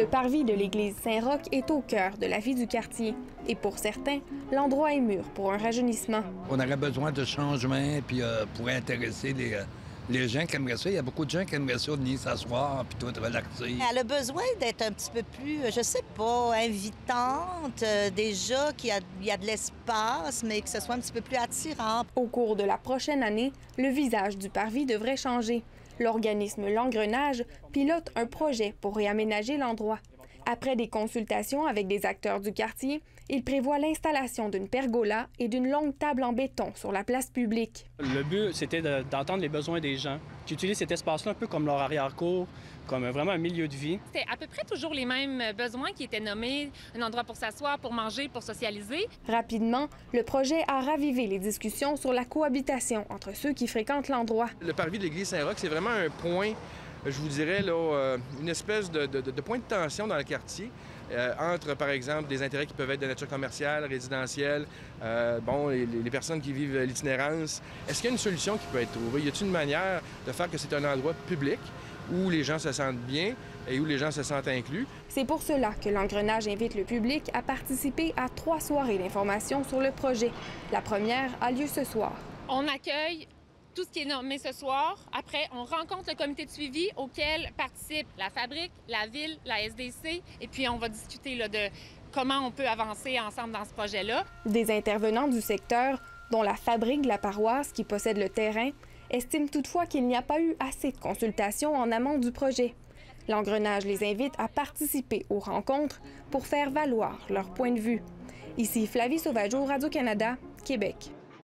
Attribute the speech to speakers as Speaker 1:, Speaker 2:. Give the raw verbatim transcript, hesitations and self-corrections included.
Speaker 1: Le parvis de l'église Saint-Roch est au cœur de la vie du quartier. Et pour certains, l'endroit est mûr pour un rajeunissement.
Speaker 2: On aurait besoin de changements puis, euh, pour intéresser les, euh, les gens qui aimeraient ça. Il y a beaucoup de gens qui aimeraient ça venir s'asseoir puis tout relaxer.
Speaker 3: Elle a besoin d'être un petit peu plus, je sais pas, invitante. Euh, déjà qu'il y a, il y a de l'espace, mais que ce soit un petit peu plus attirant.
Speaker 1: Au cours de la prochaine année, le visage du parvis devrait changer. L'organisme L'Engrenage pilote un projet pour réaménager l'endroit. Après des consultations avec des acteurs du quartier, il prévoit l'installation d'une pergola et d'une longue table en béton sur la place publique.
Speaker 4: Le but, c'était de, d'entendre les besoins des gens, qui utilisent cet espace-là un peu comme leur arrière-cour, comme vraiment un milieu de vie.
Speaker 5: C'était à peu près toujours les mêmes besoins qui étaient nommés, un endroit pour s'asseoir, pour manger, pour socialiser.
Speaker 1: Rapidement, le projet a ravivé les discussions sur la cohabitation entre ceux qui fréquentent l'endroit.
Speaker 6: Le parvis de l'église Saint-Roch, c'est vraiment un point, je vous dirais, là, euh, une espèce de, de, de point de tension dans le quartier. Euh, entre, par exemple, des intérêts qui peuvent être de nature commerciale, résidentielle, euh, bon, les, les personnes qui vivent l'itinérance. Est-ce qu'il y a une solution qui peut être trouvée? Y a-t-il une manière de faire que c'est un endroit public où les gens se sentent bien et où les gens se sentent inclus?
Speaker 1: C'est pour cela que l'Engrenage invite le public à participer à trois soirées d'information sur le projet. La première a lieu ce soir.
Speaker 5: On accueille tout ce qui est nommé ce soir. Après, on rencontre le comité de suivi auquel participent la fabrique, la ville, la S D C, et puis on va discuter là, de comment on peut avancer ensemble dans ce projet-là. Des
Speaker 1: intervenants du secteur, dont la fabrique de la paroisse qui possède le terrain, estiment toutefois qu'il n'y a pas eu assez de consultations en amont du projet. L'Engrenage les invite à participer aux rencontres pour faire valoir leur point de vue. Ici Flavie Sauvageau, Radio-Canada, Québec.